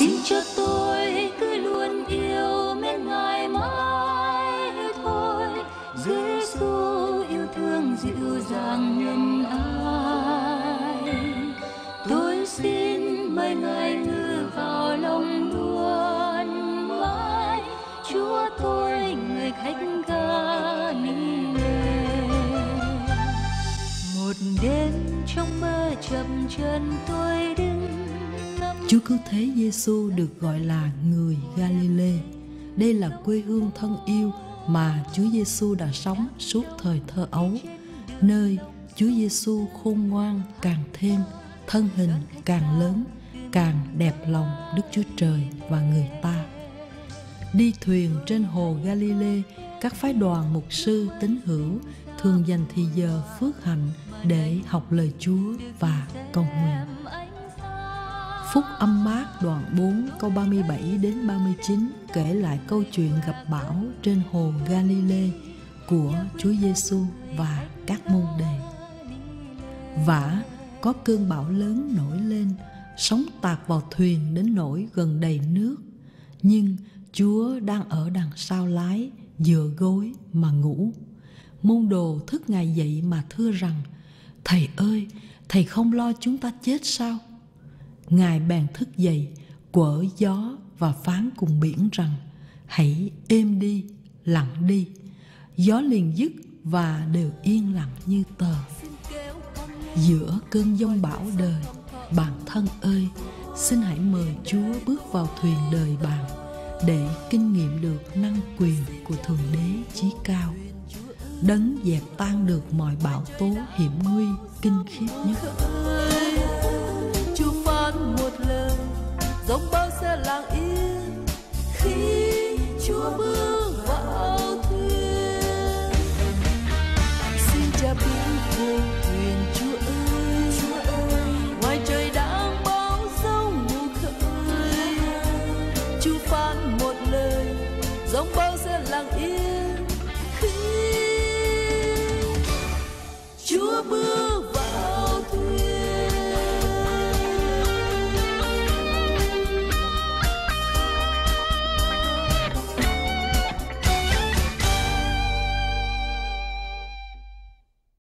Xin cho tôi cứ luôn yêu mến Ngài mãi thôi. Giê-xu yêu thương dịu dàng nhân ái, tôi xin mời Ngài ngự vào lòng luôn mãi. Chúa tôi người khách Ga-li-lê. Một đêm trong mơ chập chờn tôi đứng. Chúa Cứu Thế Giê-xu được gọi là người Ga-li-lê. Đây là quê hương thân yêu mà Chúa Giê-xu đã sống suốt thời thơ ấu, nơi Chúa Giê-xu khôn ngoan càng thêm, thân hình càng lớn, càng đẹp lòng Đức Chúa Trời và người ta. Đi thuyền trên hồ Ga-li-lê, các phái đoàn mục sư tín hữu thường dành thì giờ phước hạnh để học lời Chúa và cầu nguyện. Phúc Âm Mát đoạn 4 câu 37 đến 39 kể lại câu chuyện gặp bão trên hồ Ga-li-lê của Chúa Giê-xu và các môn đệ. Vả có cơn bão lớn nổi lên, sóng tạt vào thuyền đến nỗi gần đầy nước. Nhưng Chúa đang ở đằng sau lái, dựa gối mà ngủ. Môn đồ thức Ngài dậy mà thưa rằng: Thầy ơi, Thầy không lo chúng ta chết sao? Ngài bèn thức dậy, quở gió và phán cùng biển rằng: Hãy êm đi, lặng đi. Gió liền dứt và đều yên lặng như tờ. Giữa cơn giông bão đời, bạn thân ơi, xin hãy mời Chúa bước vào thuyền đời bạn để kinh nghiệm được năng quyền của Thượng Đế Chí Cao, đấng dẹp tan được mọi bão tố hiểm nguy kinh khiếp nhất. Chúa phán một lời, giông bão sẽ lặng yên khi Chúa bước vào thuyền. Xin cha biến vô thuyền, Chúa ơi, ngoài trời đang bão giông mù khơi. Chúa phán một lời, giông bão sẽ lặng yên khi Chúa bước